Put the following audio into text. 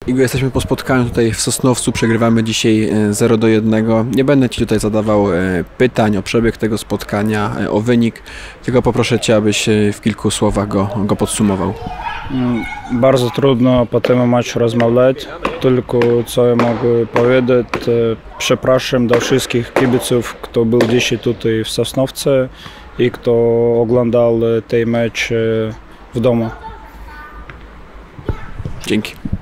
Igo, jesteśmy po spotkaniu tutaj w Sosnowcu, przegrywamy dzisiaj 0-1. Nie będę Ci tutaj zadawał pytań o przebieg tego spotkania, o wynik, tylko poproszę Cię, abyś w kilku słowach go podsumował. Bardzo trudno po tym meczu rozmawiać, tylko co ja mogę powiedzieć, przepraszam do wszystkich kibiców, kto był dzisiaj tutaj w Sosnowcu i kto oglądał ten mecz w domu. Dzięki.